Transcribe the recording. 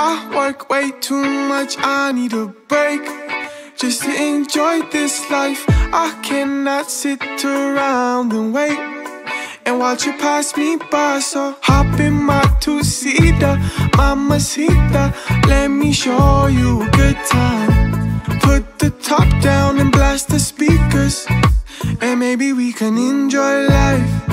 I work way too much, I need a break just to enjoy this life. I cannot sit around and wait and watch you pass me by. So hop in my two-seater, mamacita, let me show you a good time. Put the top down and blast the speakers, and maybe we can enjoy life.